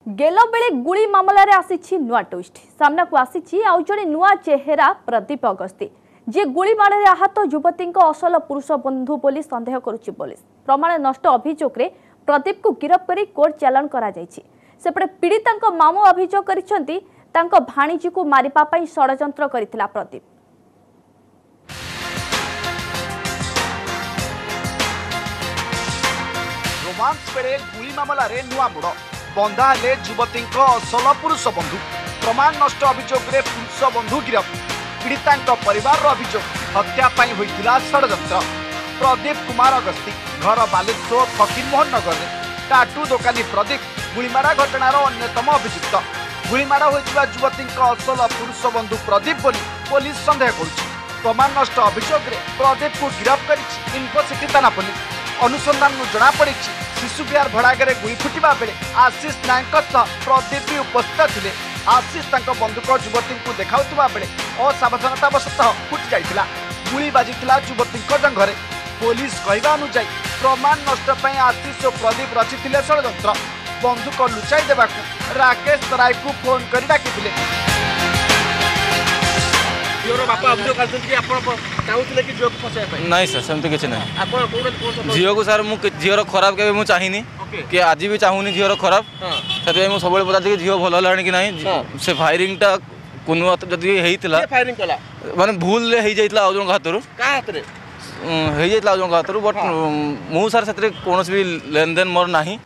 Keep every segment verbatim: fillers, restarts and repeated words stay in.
गेल बेले गुली मामलें आसी नुआ ट्विस्ट सामना को आसी आउ जड़े नुआ चेहरा प्रदीप अगस्ती जी गुली माड़े आहत युवती असल पुरुष बंधु बोली संदेह करुच्ची पुलिस प्रमाण नष्ट अभियोग रे प्रदीप को गिरफ्त कर कोर्ट चालान करपटे पीड़िता मामू अभियोग कर भाणीजी को मारिपा षड्यंत्र करथिला प्रदीप। रोमांस बेले गुली मामला रे नुआ मोड़ बंधा हेले युवती असल पुरुष बंधु प्रमाण नष्ट अभियोग रे पुरुष बंधु गिरफ्त पीड़िता परिवार अभियोग हत्या होता षड्यंत्र प्रदीप कुमार अगस्ती घर बालेश्वर फकीरमोहन नगर में टाटू दोकानी प्रदीप गुलीमाड़ा घटनार अन्यतम अभियुक्त गुलीमाड़ा होता युवती असल पुरुष बंधु प्रदीप बोली पुलिस संदेह करुच्ची प्रमाण नष्ट अभियोग रे प्रदीप को गिरफ्त कर इनफोसिटी थाना पुलिस अनुसंधान जनापड़ी शिशु विहार भड़ागे गुली फुटा बेले आशीष नायक प्रदीप भी उपस्थित थे। आशीष बंदूक युवती को देखा बेले असावधानतावशतः फुटी जाता गुली बाजी युवती जंघरे पुलिस कहवा अनुଯାयी प्रमाण नष्ट आशीष और प्रदीप रचिथिले षड्यंत्र बंदूक लुचाई देवा राकेश तराई को फोन कर डाकिथिले। नहीं सर सेमती किसी नहीं झील को सर मुझे झीर खराब के चाहिए कि आज भी चाहूनी झीर खराब से मुझे सब पचार झील भल है कि ना से फायरिंग टा कुनु जदि माने भूल हो जाता आउ जन हाथ हो जाता आउ जन हाथ बट मु सर से कौन भी लेन देन मोर ना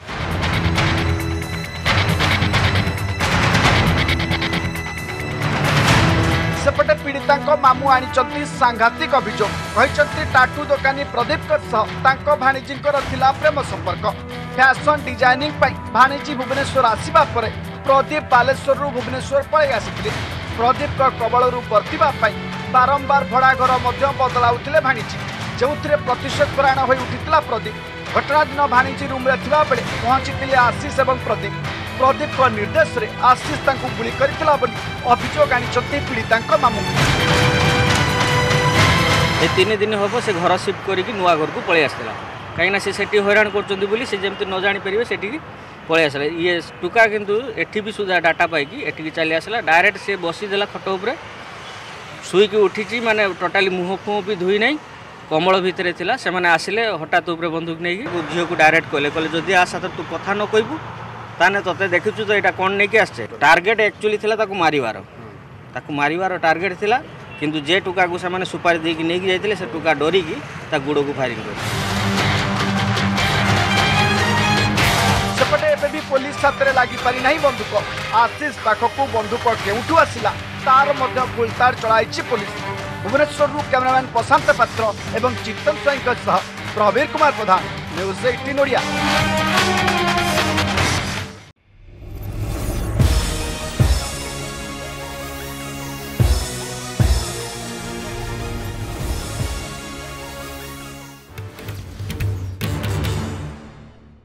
सेपटे पीड़िता मामू आनी सांघातिक अभियोग कहते टाटू दोकानी प्रदीप भाणीजी प्रेम संपर्क फैशन डिजाइनिंग भाणीजी भुवनेश्वर आसवा पर प्रदीप बालेश्वर भुवनेश्वर पलि आसी प्रदीप कबल बर्तिबा बारंबार भड़ा घर बदलाउले भाणीजी जो प्रतिशोध परायण हो उठिला प्रदीप घटना दिन भाणीजी रूम बेले पहुंची आशीष और प्रदीप प्रदीप को निर्देश रे आशीष गुली करथिला बोली अभियोग आनी पीड़िता मामू तीन दिन हम से घर शिफ्ट करके नुआ घर को पलि आसला कहीं से सेठी हैरान कर से जमी न जापर से पलि आसला ये टुका किंतु एठी भी सुधा डाटा पाई एठी चली आसला डायरेक्ट से बसीदेला खट उपर शुईक उठी माने टोटाली मुह फुह भी धुई ना कमल भितर थिला से माने आसिले हठात उपर बंदूक नहीं झील को डायरेक्ट कहले कहले जदि आसा तो तू कथा न कहबू ताने तोते देखुचु तो यहाँ कौन नहीं आसचे टार्गेट एक्चुअली थिला ताकू मारिवार ताकू मारिवार टार्गेट थिला किंतु जे टुका को से माने सुपारी देकी नहीं जाइतिले से टुका डरिकी ता गुड़ को फायरिंग कर सेपटे एबे भी पुलिस हाथ लगी पारि नहीं बंदूक आशीष पाखक बंदूक केउठू आसिला तार मध्य गुलतार चलाई पुलिस। भुवनेश्वर कैमरामैन प्रशांत पात्र एवं चित्तन स्वाई प्रवीर कुमार प्रधान न्यूज अठारह ओडिया।